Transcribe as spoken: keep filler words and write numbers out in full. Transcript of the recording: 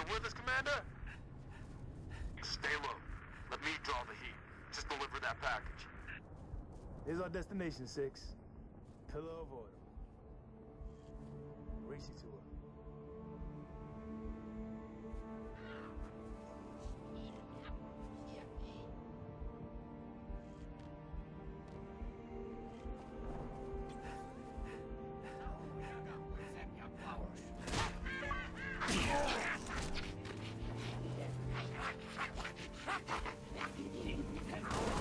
You with us, Commander? Stay low. Let me draw the heat. Just deliver that package. Here's our destination, Six. Pillar of Order. Race you to her. Powers.